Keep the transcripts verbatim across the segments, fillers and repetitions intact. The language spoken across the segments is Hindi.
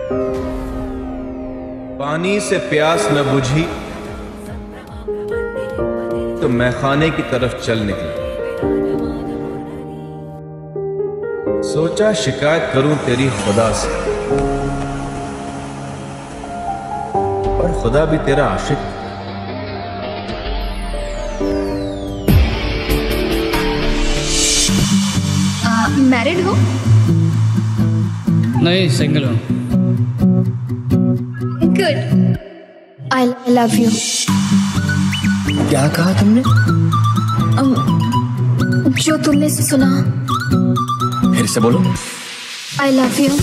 पानी से प्यास न बुझी तो मैं खाने की तरफ चल निकला। सोचा शिकायत करूं तेरी खुदा से, पर खुदा भी तेरा आशिक। मैरिड हो? नहीं, सिंगल हूँ। गुड। I love you. क्या कहा तुमने? um, जो तुमने सुना। फिर से बोलो। I love you.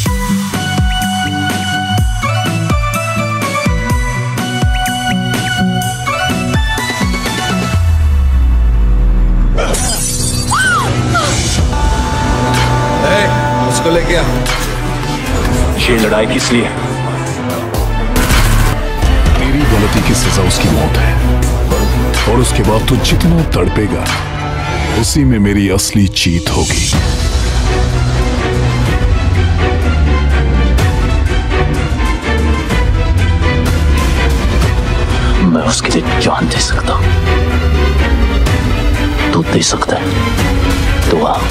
उसको लेके आ। ये लड़ाई किस लिए? तेरी गलती की सजा उसकी मौत है, और उसके बाद तू जितना तड़पेगा उसी में मेरी असली जीत होगी। मैं उसके लिए जान दे सकता हूं, तू दे सकता है। तो आ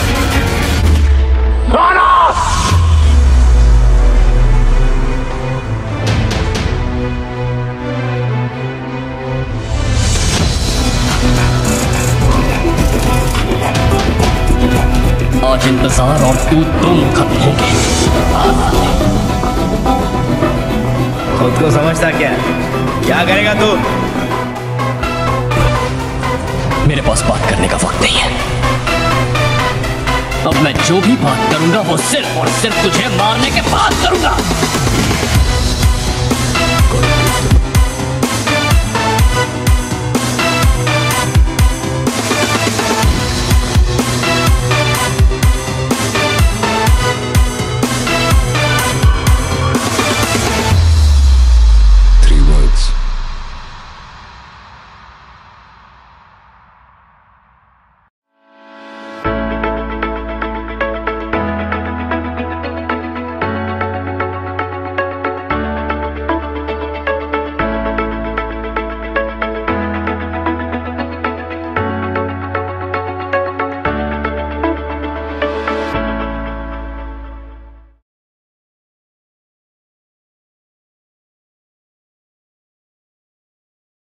आज इंतजार और तू तुम खत्म हो गए। खुद को समझता क्या? क्या करेगा तू? मेरे पास बात करने का वक्त नहीं है। अब मैं जो भी बात करूंगा वो सिर्फ और सिर्फ तुझे मारने के बाद करूंगा।